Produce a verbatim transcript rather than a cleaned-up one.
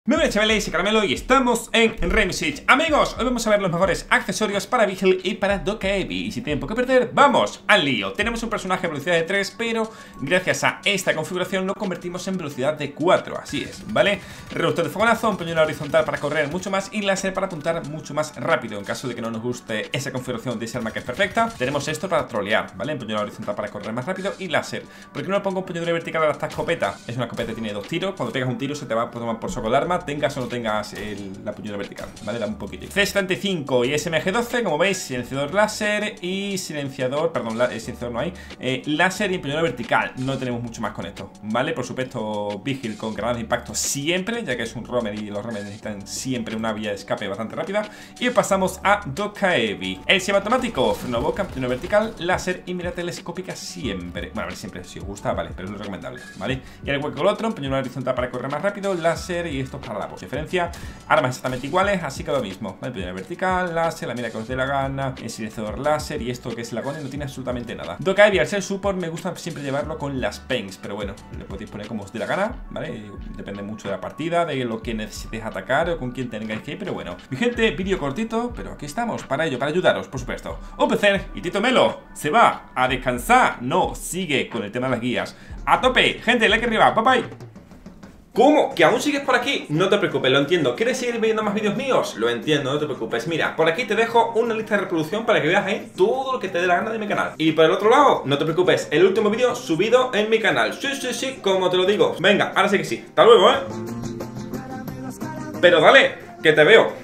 Muy bien, chavales, soy Caramelo y estamos en Rainbow Six. Amigos, hoy vamos a ver los mejores accesorios para Vigil y para Dokkaebi. Y sin tiempo que perder, ¡vamos al lío! Tenemos un personaje a velocidad de tres, pero gracias a esta configuración lo convertimos en velocidad de cuatro. Así es, ¿vale? Reductor de fogonazo, un puñal horizontal para correr mucho más y láser para apuntar mucho más rápido. En caso de que no nos guste esa configuración de ese arma que es perfecta, tenemos esto para trolear, ¿vale? Un puñal horizontal para correr más rápido y láser. ¿Por qué no le pongo un puñal vertical a esta escopeta? Es una escopeta que tiene dos tiros. Cuando pegas un tiro se te va a tomar por saco el arma, tengas o no tengas el, la puñalada vertical, ¿vale? Da un poquito. C setenta y cinco y S M G doce, como veis, silenciador láser y silenciador, perdón, la, silenciador no hay, eh, láser y puñalada vertical. No tenemos mucho más con esto, ¿vale? Por supuesto, Vigil con granadas de impacto siempre, ya que es un roamer y los roamers necesitan siempre una vía de escape bastante rápida. Y pasamos a Dokkaebi. El semiautomático, freno a boca, puñalada vertical, láser y mira telescópica siempre. Bueno, a ver, siempre, si os gusta, vale, pero es lo recomendable, ¿vale? Y al igual que el otro, puñalada horizontal para correr más rápido, láser y esto para la voz. Diferencia, armas exactamente iguales, así que lo mismo, ¿vale? Puñalada vertical, láser, la mira que os dé la gana, el silenciador láser y esto que es la gone no tiene absolutamente nada. Dokkaebi, al ser support, me gusta siempre llevarlo con las pengs, pero bueno, le podéis poner como os dé la gana, ¿vale? Depende mucho de la partida, de lo que necesitéis atacar o con quién tengáis que ir, pero bueno. Mi gente, vídeo cortito, pero aquí estamos, para ello, para ayudaros, por supuesto. Un placer, y Tito Melo se va a descansar, no, sigue con el tema de las guías. A tope, gente, like arriba, bye bye. ¿Cómo? ¿Que aún sigues por aquí? No te preocupes, lo entiendo. ¿Quieres seguir viendo más vídeos míos? Lo entiendo, no te preocupes. Mira, por aquí te dejo una lista de reproducción para que veas ahí todo lo que te dé la gana de mi canal. Y por el otro lado, no te preocupes, el último vídeo subido en mi canal. Sí, sí, sí, como te lo digo. Venga, ahora sí que sí. Hasta luego, ¿eh? Pero dale, que te veo.